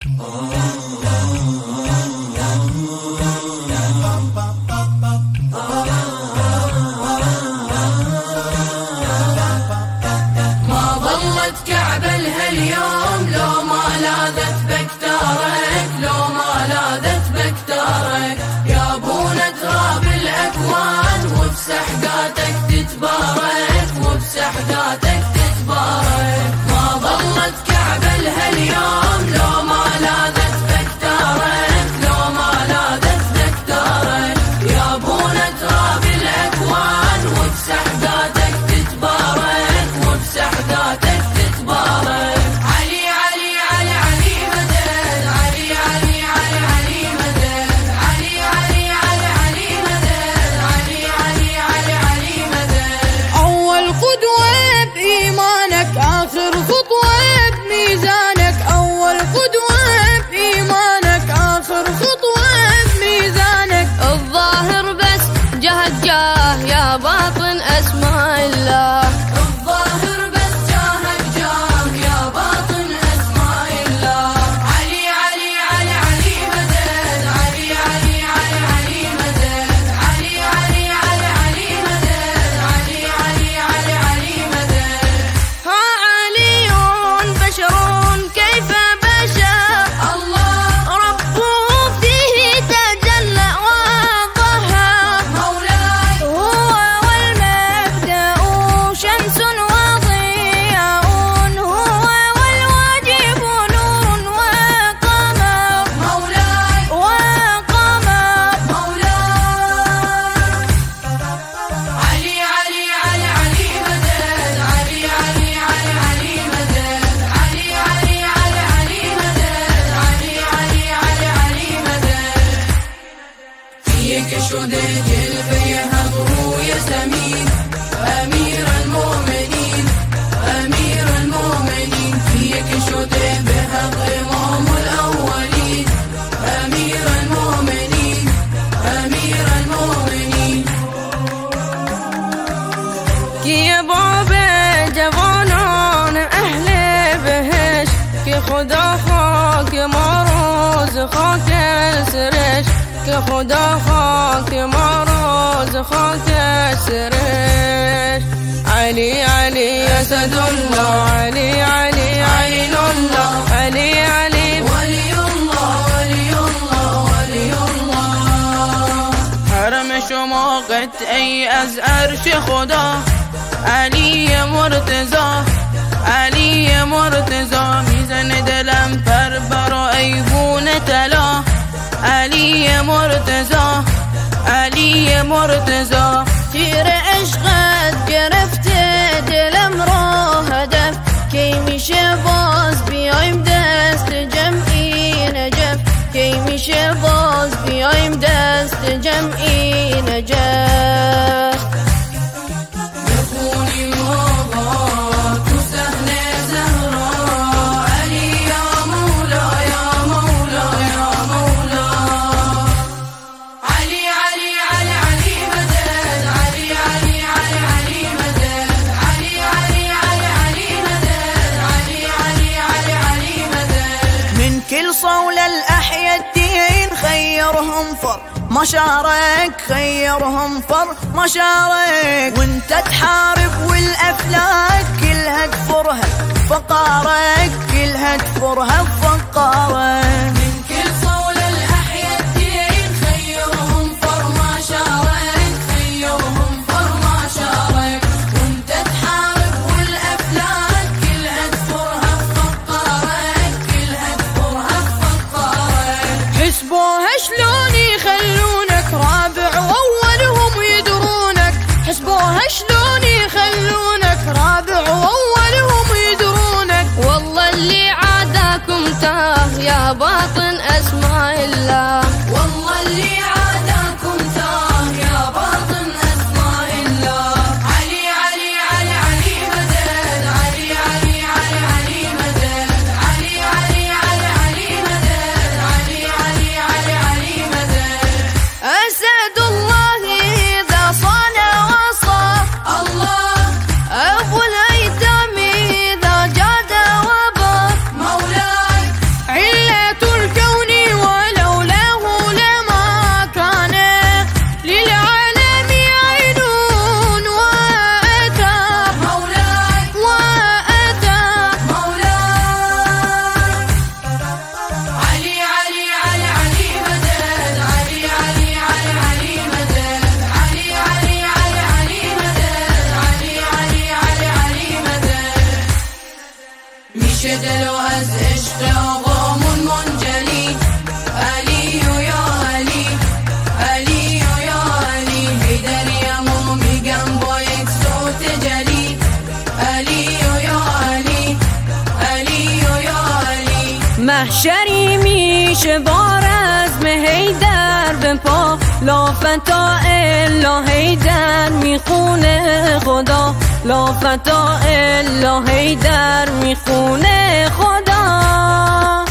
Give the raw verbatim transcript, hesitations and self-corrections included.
ما ظلت كعبة اليوم لو ما لاذت بكتارك، لو ما لاذت بكتارك يا ابونا تراب الاكوان، وبسحقاتك تتبارك، وبسحقاتك تتبارك. ما ظلت كعبة اليوم لو ما لاذت بكتارك، لو ما لاذت بكتارك يا ابونا تراب الاكوان، وبسحقاتك تتبارك، وبسحقاتك تتبارك. علي علي علي علي مدد، علي علي علي علي مدد، علي علي علي علي مدد، علي علي علي علي مدد. أول قدوة بإيمانك، آخر خطوة بميزانك. أول قدوة بإيمانك، آخر خطوة بميزانك. الظاهر بس جهك جاه يا باطن أسماء الله، الظاهر بس جاهك جاه يا باطن أسماء الله. علي علي علي علي مدد، علي علي علي علي مدد، علي علي علي علي مدد، علي علي علي علي مدد. ها علي بشر كيف بشر، الله ربه فيه تجلى وظهر. مولاي هو والمبدأ شمس وضياء، هو والواجب نور وقمر، مولاي وقمر. مولاي. علي علي علي علي مدد، علي علي علي علي مدد، علي علي علي علي مدد، علي علي علي علي مدد. فيك شديد البيهق يا سمين، أمير المؤمنين، أمير المؤمنين. فيك شديد بهق إمام الأولين، أمير المؤمنين، أمير المؤمنين. كي بابا جوانان أهل بهش، كي خدا خاك مروز خاك سرش، كي خدا خاك مروز خاك سرش. علي علي أسد الله، علي علي عين الله، علي علي ولي الله، ولي الله، ولي الله. حرم شماقت أي أزهر خدا، علي مرتضى، علي مرتضى. میزن دلم پر برا ایوون طلا، علی مرتضی، علی مرتضی. تیر عشقت گرفته دلم را هدف، کی میشه باز بیایم دست جمعی نجف، کی میشه باز بیایم دست جمعی نجف. يكوني مغا تسهل زهرا، علي يا مولا، يا مولا، يا مولا. علي علي علي علي مدد، علي علي علي علي مدد، علي علي علي علي مدد، علي علي علي علي مدد. من كل صولة الأحيا الدين خيرهم فر مشارك، خيرهم فر مشارك. وانت تحارب والأفلاك كلها تفرها فقارك، كلها تفرها فقارك. من كل صولة الأحيا الدين خيرهم فر ما شارك، خيرهم فر ما شارك. وانت تحارب والأفلاك كلها تفرها فقارك، كلها تفرها فقارك. حسبوها شلون يخلونك رابع وأولهم يدرونك، حسبوها شلون يخلونك رابع وأولهم يدرونك. والله اللي عاداكم تاه يا باطن أسماء الله، والله اللي عاداكم تاه يا باطن أسماء الله. علي علي علي علي مدد، علي علي علي علي مدد، علي علي علي علي مدد، علي علي علي علي مدد. أسد الله إذا صان وصى، الله أبو الأيتام إذا جاد وبر. مولاي علة محشری میشه با رزم حیدر به پا، لا فتا الا حیدر میخونه خدا، لا فتا الا حیدر میخونه خدا.